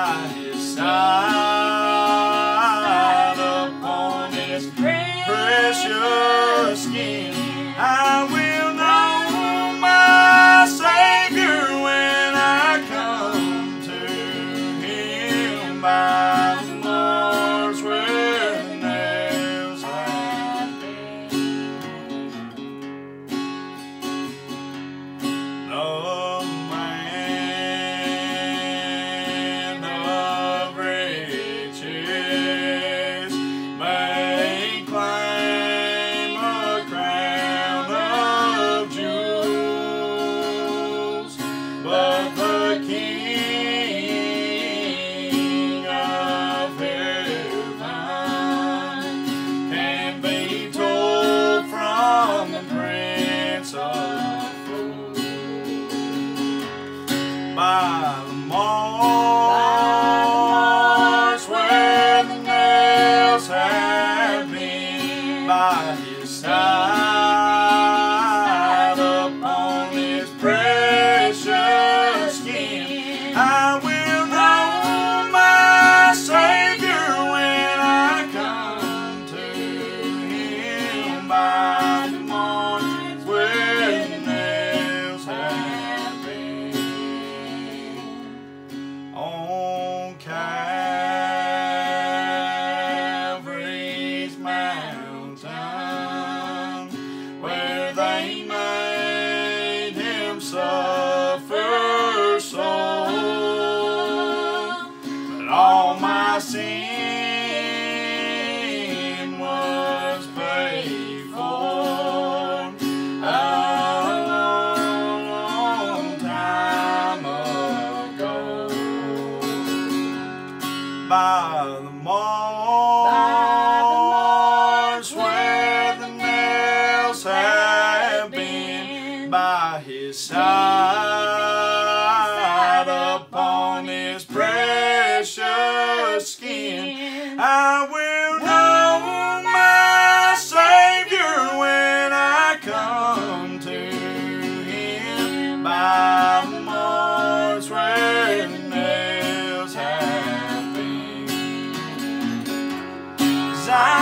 by his side, upon his precious skin, I will know my Savior when I come to him by the marks where the nails have been. The man of riches may claim a crown of jewels, but the King of heaven can be told from the Prince of Fools by the marks where the nails have been, by his side, upon his precious skin. I will know my Savior when I come to him by the marks where the nails have been. On Calvary's mountain, where they made him suffer so, but all my sin was paid for a long, long time ago. By the marks where the nails have been, by his side, upon his precious skin, I will know my Savior when I come to him by the marks where the nails have been. 'Cause I